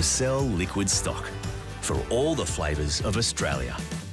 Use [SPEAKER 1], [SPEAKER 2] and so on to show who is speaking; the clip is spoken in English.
[SPEAKER 1] Massel liquid stock for all the flavours of Australia.